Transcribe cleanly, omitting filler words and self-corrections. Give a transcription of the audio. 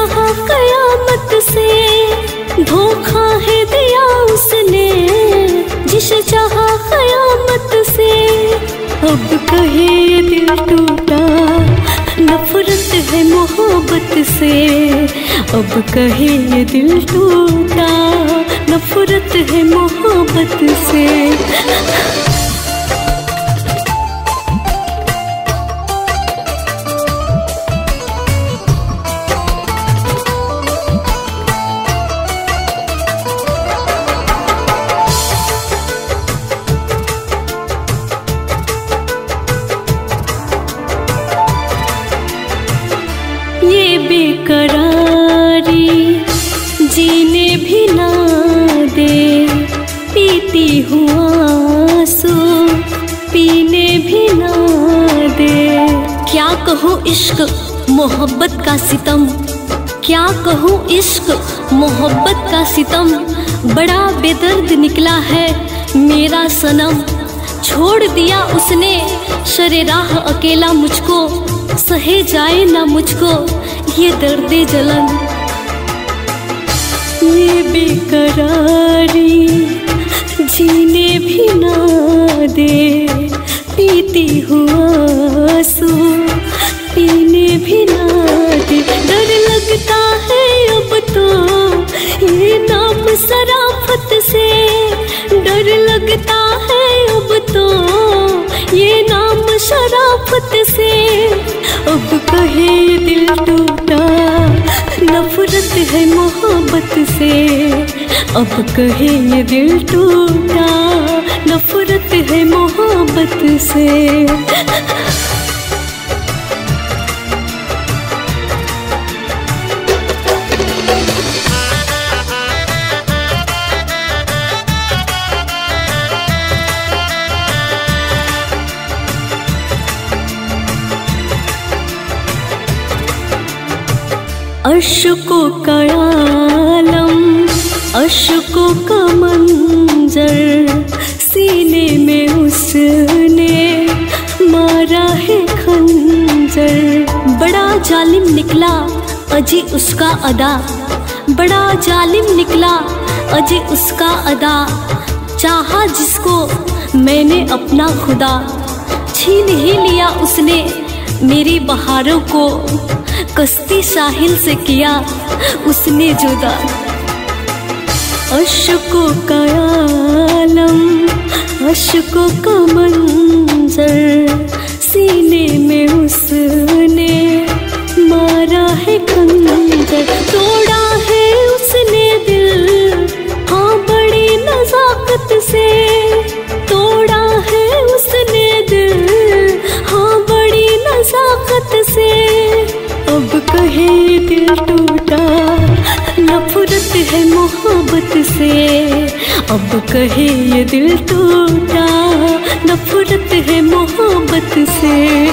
चाहा कयामत से, धोखा है दिया उसने जिसे चाहा कयामत से। अब कहे ये दिल टूटा, नफरत है मोहब्बत से। अब कहे ये दिल टूटा, नफरत है मोहब्बत से। ये बेकरारी जीने भी ना दे, पीती हूँ आंसू पीने भी ना दे। क्या कहूँ इश्क मोहब्बत का सितम, क्या कहूँ इश्क मोहब्बत का सितम। बड़ा बेदर्द निकला है मेरा सनम, छोड़ दिया उसने शरे राह अकेला मुझको। सहे जाए ना मुझको ये दर्दे जलन। ये बेकरारी जीने भी ना दे, पीती हूँ आंसू पीने भी ना दे। डर लगता है अब तो ये नाम शराफत से, डर लगता है अब तो ये नाम शराफत से। अब कहे दिल टूटा, नफरत है मोहब्बत से। अब कहे ये दिल टूटा, नफरत है मोहब्बत से। अश्कों का आलम, अश्कों का मंजर, सीने में उसने मारा है खंजर। बड़ा जालिम निकला अजी उसका अदा, बड़ा जालिम निकला अजी उसका अदा। चाहा जिसको मैंने अपना खुदा, छीन ही लिया उसने मेरी बहारों को। कश्ती साहिल से किया उसने जुदा। अश्कों का आलम, अश्कों का मंजर, सीने में उसने मारा है खंजर। तोड़ा है उसने दिल हाँ बड़ी नजाकत से, तोड़ा है उसने दिल हाँ बड़ी नजाकत से। अब कहे दिल टूटा, नफरत है मोहब्बत से। अब कहे ये दिल टूटा, नफरत है मोहब्बत से।